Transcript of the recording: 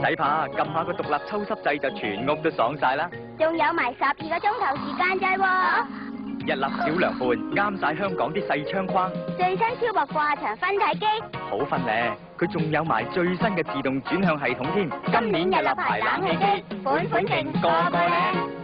使怕，撳下個獨立抽濕掣就全屋都爽晒啦。 仲有埋12個鐘頭時間啫喎。 一粒小涼拌，啱晒香港啲細窗框。 最新超薄掛牆分體機， 好分咧，佢仲有埋最新嘅自動轉向系統添。今年日立牌冷氣機，款款勁，個個靚。